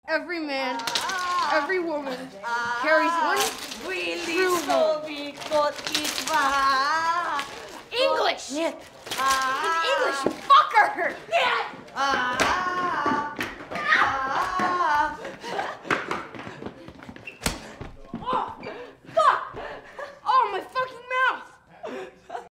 Every man, every woman carries one true home. English! In English, you fucker!